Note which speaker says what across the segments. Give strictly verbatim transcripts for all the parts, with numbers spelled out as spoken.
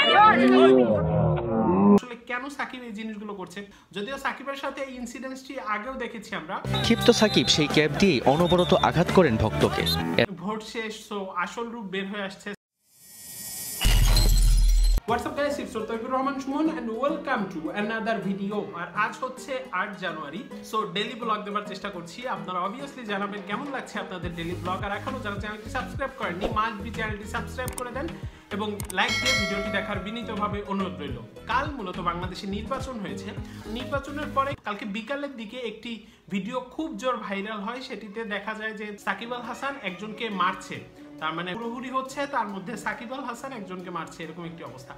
Speaker 1: আসলে কেন সাকিব এই জিনিসগুলো করছে, যদিও সাকিবের সাথে এই ইনসিডেন্টটি আগেও দেখেছি আমরা।
Speaker 2: ক্ষিপ্ত সাকিব সেই ক্যাপ দিয়ে অনবরত আঘাত করেন ভক্তকে।
Speaker 1: ভোট শেষ, সো আসল রূপ বের হয়ে আসছে। What's up guys, it's TRSumon and welcome to another video. আর আজ হচ্ছে আট জানুয়ারি, সো ডেইলি ব্লগ দেওয়ার চেষ্টা করছি। আপনারা অবভিয়াসলি জানাবেন কেমন লাগছে আপনাদের ডেইলি ব্লগ। আর এখনো যারা চ্যানেলটি সাবস্ক্রাইব করেননি, মাস্ট বি চ্যানেলটি সাবস্ক্রাইব করে দেন এবং লাইক দিয়ে ভিডিওটি দেখার বিনীতভাবে অনুরোধ রইল। কাল মূলত বাংলাদেশে নির্বাচন হয়েছে। নির্বাচনের পরে কালকে বিকালের দিকে একটি ভিডিও খুব জোর ভাইরাল হয়। সেটিতে দেখা যায় যে শাকিব আল হাসান একজনকে মারছে, তার মানে হুড়োহুড়ি হচ্ছে, তার মধ্যে শাকিব আল হাসান একজনকে মারছে, এরকম একটি অবস্থা।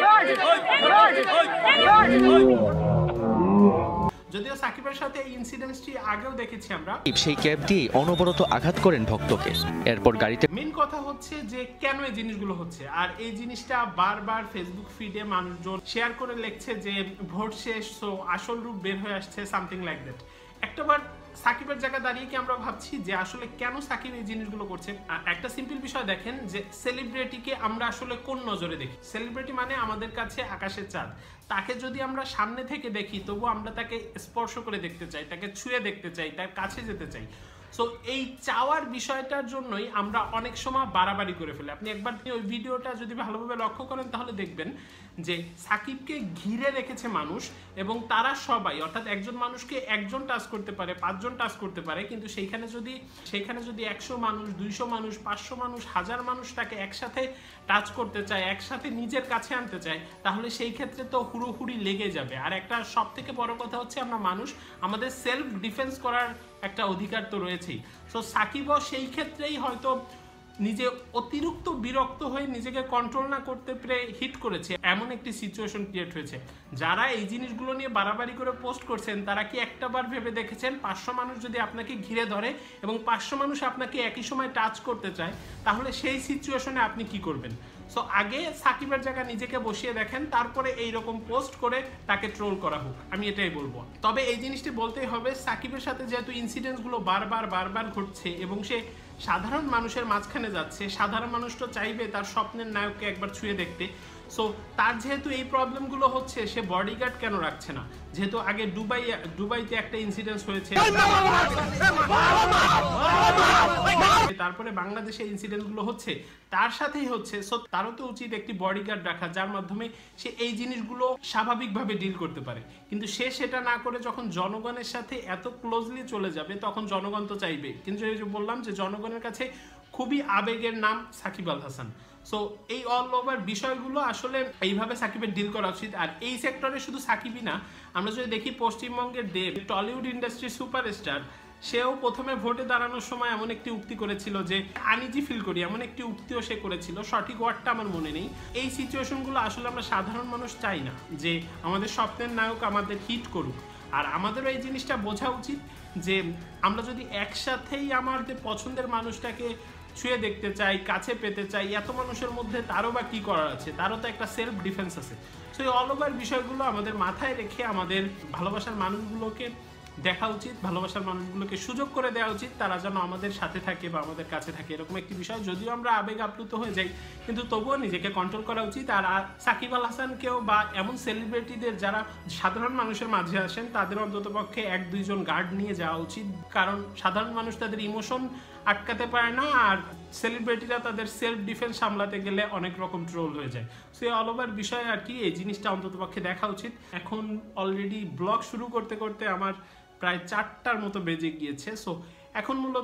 Speaker 1: যদিও সাকিবের সাথে এই ইনসিডেন্টটি আগেও দেখেছি আমরা।
Speaker 2: সেই ক্যাপ দিয়ে অনবরত আঘাত করেন ভক্তকে। এরপর গাড়িতে
Speaker 1: মেন কথা হচ্ছে যে কেন এই জিনিসগুলো হচ্ছে, আর এই জিনিসটা বারবার ফেসবুক ফিডে মানুষজন শেয়ার করে লিখছে যে ভোট শেষ, সো আসল রূপ বের হয়ে আসছে, সামথিং লাইক দ্যাট। একটাবার সাকিবের জায়গায় দাঁড়িয়ে কি আমরা ভাবছি যে আসলে কেন সাকিব এই জিনিসগুলো করছে? একটা সিম্পল বিষয় দেখেন যে সেলিব্রিটিকে আমরা আসলে কোন নজরে দেখি। সেলিব্রিটি মানে আমাদের কাছে আকাশের চাঁদ। তাকে যদি আমরা সামনে থেকে দেখি তবু আমরা তাকে স্পর্শ করে দেখতে চাই, তাকে ছুঁয়ে দেখতে চাই, তার কাছে যেতে চাই। সো এই চাওয়ার বিষয়টার জন্যই আমরা অনেক সময় বাড়াবাড়ি করে ফেলি। আপনি একবার ওই ভিডিওটা যদি ভালোভাবে লক্ষ্য করেন তাহলে দেখবেন যে সাকিবকে ঘিরে রেখেছে মানুষ এবং তারা সবাই, অর্থাৎ একজন মানুষকে একজন টাচ করতে পারে, পাঁচজন টাচ করতে পারে, কিন্তু সেইখানে যদি সেইখানে যদি একশো মানুষ, দুইশো মানুষ, পাঁচশো মানুষ, হাজার মানুষ তাকে একসাথে টাচ করতে চায়, একসাথে নিজের কাছে আনতে চায়, তাহলে সেই ক্ষেত্রে তো হুড়োহুড়ি লেগে যাবে। আর একটা সব থেকে বড় কথা হচ্ছে আমরা মানুষ, আমাদের সেলফ ডিফেন্স করার একটা অধিকার তো রয়েছেই। সো সাকিবও সেই ক্ষেত্রেই হয়তো নিজে অতিরিক্ত বিরক্ত হয়ে নিজেকে কন্ট্রোল না করতে পেরে হিট করেছে, এমন একটি সিচুয়েশন ক্রিয়েট হয়েছে। যারা এই জিনিসগুলো নিয়ে বাড়াবাড়ি করে পোস্ট করছেন তারা কি একটাবার ভেবে দেখেছেন পাঁচশো মানুষ যদি আপনাকে ঘিরে ধরে এবং পাঁচশো মানুষ আপনাকে একই সময় টাচ করতে চায়, তাহলে সেই সিচুয়েশনে আপনি কি করবেন? সো আগে সাকিবের জায়গায় নিজেকে বসিয়ে দেখেন, তারপরে এইরকম পোস্ট করে তাকে ট্রোল করা হোক, আমি এটাই বলবো। তবে এই জিনিসটি বলতেই হবে, সাকিবের সাথে যেহেতু ইনসিডেন্টসগুলো বারবার বারবার ঘটছে এবং সে সাধারণ মানুষের মাঝখানে যাচ্ছে, সাধারণ মানুষটা চাইবে তার স্বপ্নের নায়ককে একবার ছুঁয়ে দেখতে। সো তার যেহেতু এই প্রবলেমগুলো হচ্ছে, সে বডিগার্ড কেন রাখছে না? যেহেতু আগে দুবাই দুবাইতে একটা ইনসিডেন্ট হয়েছে, তারপরে বাংলাদেশে ইনসিডেন্টগুলো হচ্ছে, তার সাথেই হচ্ছে। সো তারও তো উচিত একটি বডিগার্ড রাখা, যার মাধ্যমে সে এই জিনিসগুলো স্বাভাবিকভাবে ডিল করতে পারে। কিন্তু সে সেটা না করে যখন জনগণের সাথে এত ক্লোজলি চলে যাবে, তখন জনগণ তো চাইবে। কিন্তু এই যে বললাম যে জনগণের কাছে খুবই আবেগের নাম সাকিব আল হাসান। সো এই অল ওভার বিষয়গুলো আসলে এইভাবে সাকিবের ডিল করা উচিত। আর এই সেক্টরে শুধু সাকিবই না, আমরা যদি দেখি পশ্চিমবঙ্গের দেব, টলিউড ইন্ডাস্ট্রির সুপারস্টার, সেও প্রথমে ভোটে দাঁড়ানোর সময় এমন একটি উক্তি করেছিল যে আনইজি ফিল করি, এমন একটি উক্তিও সে করেছিল, সঠিক ওয়ার্ডটা আমার মনে নেই। এই সিচুয়েশনগুলো আসলে আমরা সাধারণ মানুষ চাই না যে আমাদের স্বপ্নের নায়ক আমাদের হিট করুক। আর আমাদেরও এই জিনিসটা বোঝা উচিত যে আমরা যদি একসাথেই আমাদের পছন্দের মানুষটাকে ছুঁয়ে দেখতে চাই, কাছে পেতে চাই, এত মানুষের মধ্যে তারও বা কী করার আছে? তারও তো একটা সেলফ ডিফেন্স আছে। সো এই অল ওভার বিষয়গুলো আমাদের মাথায় রেখে আমাদের ভালোবাসার মানুষগুলোকে দেখা উচিত, ভালোবাসার মানুষগুলোকে সুযোগ করে দেওয়া উচিত, তারা যেন আমাদের সাথে থাকে বা আমাদের কাছে থাকে, এরকম একটি বিষয়। যদিও আমরা আবেগ আপ্লুত হয়ে যাই, কিন্তু তবুও নিজেকে কন্ট্রোল করা উচিত। আর সাকিব আল হাসানকেও বা এমন সেলিব্রিটিদের যারা সাধারণ মানুষের মাঝে আসেন, তাদের অন্ততপক্ষে এক দুইজন গার্ড নিয়ে যাওয়া উচিত, কারণ সাধারণ মানুষ তাদের ইমোশন আটকাতে পারে না, আর সেলিব্রিটিরা তাদের সেলফ ডিফেন্স সামলাতে গেলে অনেক রকম ট্রোল হয়ে যায়। সো এই অল ওভার বিষয় আর কি, এই জিনিসটা অন্ততপক্ষে দেখা উচিত। এখন অলরেডি ব্লগ শুরু করতে করতে আমার প্রায় চারটার মতো বেজে গিয়েছে। সো এখন মূলত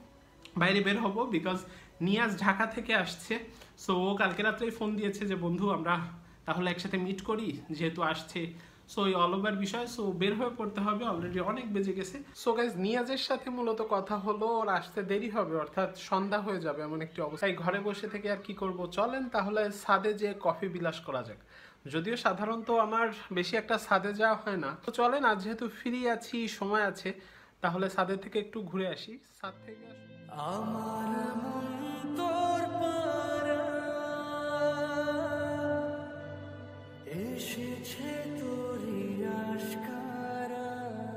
Speaker 1: বাইরে বের হব, বিকজ নিয়াজ ঢাকা থেকে আসছে। সো ও কালকে রাত্রেই ফোন দিয়েছে যে বন্ধু আমরা তাহলে একসাথে মিট করি, যেহেতু আসছে। সো এই অল ওভার বিষয়, সো বের হয়ে পড়তে হবে, অলরেডি অনেক বেজে গেছে। সো গাইজ, নিয়াজের সাথে মূলত কথা হলো, ওর আসতে দেরি হবে, অর্থাৎ সন্ধ্যা হয়ে যাবে এমন একটি অবস্থা। ঘরে বসে থেকে আর কি করব, চলেন তাহলে ছাদে যে কফি বিলাস করা যাক। যদিও সাধারণত আমার বেশি একটা ছাদে যাওয়া হয় না, তো চলেন আজ যেহেতু ফ্রি আছি, সময় আছে, তাহলে ছাদের থেকে একটু ঘুরে আসি। ছাদ থেকে আমার মন তোর পারা এসেছে তোরই আশকারা,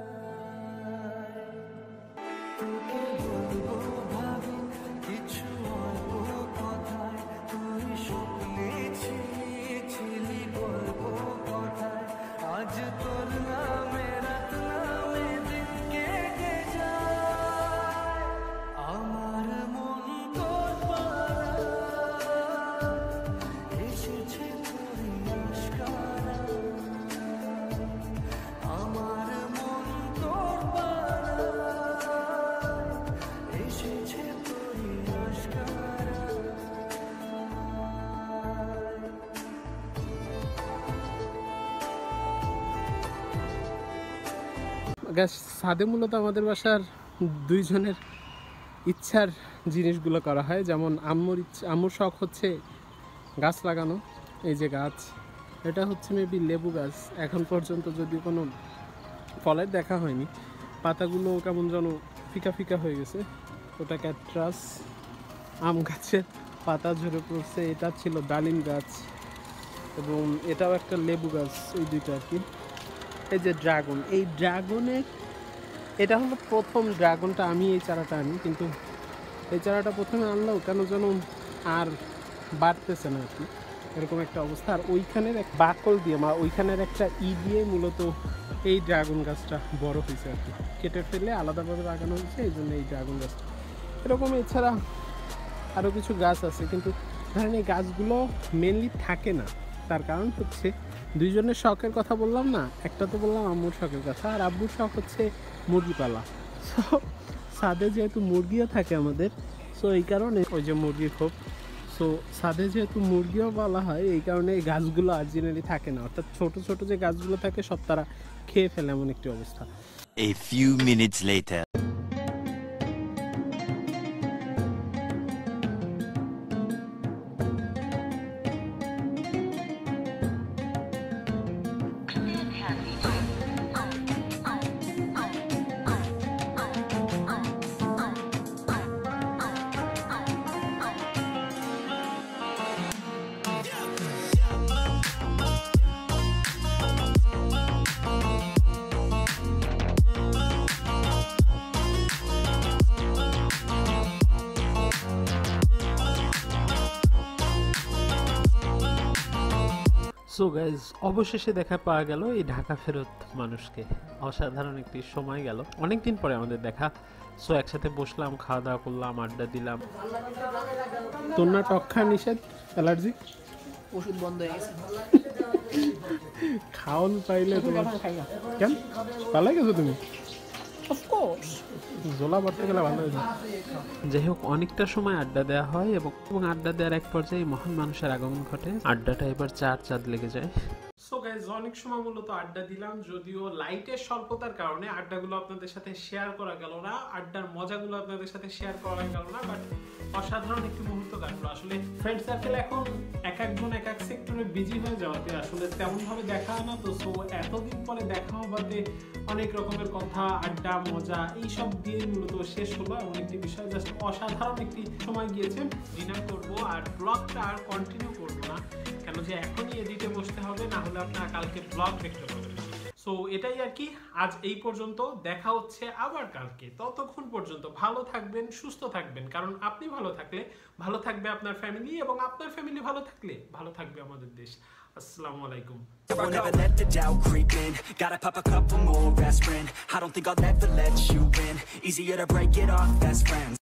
Speaker 1: তোকে বলবো ভাবি কিছু অল্প কথায়, তুই স্বপ্নে ছিলি গাছ ছাদে মূলত আমাদের বাসার দুইজনের ইচ্ছার জিনিসগুলো করা হয়, যেমন আম্মুর ইচ্ছা আম্মুর শখ হচ্ছে গাছ লাগানো। এই যে গাছ, এটা হচ্ছে মেবি লেবু গাছ, এখন পর্যন্ত যদি কোনো ফলের দেখা হয়নি, পাতাগুলো কেমন যেন ফিকা ফিকা হয়ে গেছে। ওটা ক্যাটরাস আম গাছের পাতা ঝরে পড়ছে। এটা ছিল ডালিম গাছ এবং এটাও একটা লেবু গাছ, এই দুইটা আর কি। এই যে ড্রাগন, এই ড্রাগনের এটা হলো প্রথম ড্রাগনটা আমি এই চারাটা আনি, কিন্তু এই চারাটা প্রথমে আনলেও কেন যেন আর বাড়তেছে না আর কি, এরকম একটা অবস্থা। আর ওইখানের এক বাকল দিয়ে মা ওইখানের একটা ই দিয়ে মূলত এই ড্রাগন গাছটা বড় হয়েছে আর কি, কেটে ফেলে আলাদাভাবে লাগানো হয়েছে, এই জন্য এই ড্রাগন গাছটা এরকম। এছাড়া আরও কিছু গাছ আছে, কিন্তু ধরেন এই গাছগুলো মেনলি থাকে না। তার কারণ হচ্ছে দুইজনের শখের কথা বললাম না, একটা তো বললাম আম্মুর শখের কথা, আর আব্বুর শখ হচ্ছে মুরগি পালা। সো ছাদে যেহেতু মুরগিও থাকে আমাদের, সো এই কারণে ওই যে মুরগির খোপ, সো ছাদে যেহেতু মুরগিও পালা হয়, এই কারণে এই গাছগুলো অরিজিনালি থাকে না, অর্থাৎ ছোট ছোট যে গাছগুলো থাকে সব তারা খেয়ে ফেলে, এমন একটি অবস্থা।
Speaker 3: A few minutes later.
Speaker 1: So guys, অবশেষে দেখা পাওয়া গেল এই ঢাকা ফেরত মানুষকে। অসাধারণ একটি সময় গেল, অনেকদিন পরে আমাদের দেখা। সো একসাথে বসলাম, খাওয়া দাওয়া করলাম, আড্ডা দিলাম। তোর না টক খাওয়া নিষেধ, অ্যালার্জি
Speaker 4: ওষুধ বন্ধ হয়ে গেছে,
Speaker 1: খাওন পাইলে তোমার কেন পালাই গেছো তুমি?
Speaker 4: অফকোর্স
Speaker 1: জোলা পড়তে গেলে ভালো হয়েছে। যাই হোক, অনেকটা সময় আড্ডা দেওয়া হয় এবং এবং আড্ডা দেওয়ার এক পর্যায়ে মহান মানুষের আগমন ঘটে। আড্ডাটা এবার চার চাঁদ লেগে যায়। সো গাইজ, অনেক সময় মূলত আড্ডা দিলাম, যদিও লাইটের স্বল্পতার কারণে আড্ডাগুলো আপনাদের সাথে শেয়ার করা গেল না, আড্ডার মজাগুলো আপনাদের সাথে শেয়ার করা গেল না, বাট অসাধারণ একটি মুহূর্ত কাটলো। আসলে ফ্রেন্ড সার্কেল এখন এক একজন এক এক সেক্টরে বিজি হয়ে যাওয়াতে আসলে তেমন ভাবে দেখা হয় না। তো সো এতদিন পরে দেখা হওয়াতে অনেক রকমের কথা, আড্ডা, মজা এইসব দিয়ে মূলত শেষ হলো। এমন একটি বিষয়, জাস্ট অসাধারণ একটি সময় গিয়েছে। ডিনার করবো আর ব্লগটা আর কন্টিনিউ করবো না, কেন যে এখনই এডিটে বসতে হবে, না হলে আপনারা কালকে ব্লগ দেখতে পাবেন। সো এটাই আর কি, আজ এই পর্যন্ত, দেখা হচ্ছে আবার কালকে। ততক্ষণ পর্যন্ত ভালো থাকবেন, সুস্থ থাকবেন, কারণ আপনি ভালো থাকলে ভালো থাকবে আপনার ফ্যামিলি, এবং আপনার ফ্যামিলি ভালো থাকলে ভালো থাকবে আমাদের দেশ। আসসালামু আলাইকুম।
Speaker 5: I will never let the doubt creep in. Gotta pop a couple more aspirin. I don't think I'll ever let you in. Easier to break it off best friends.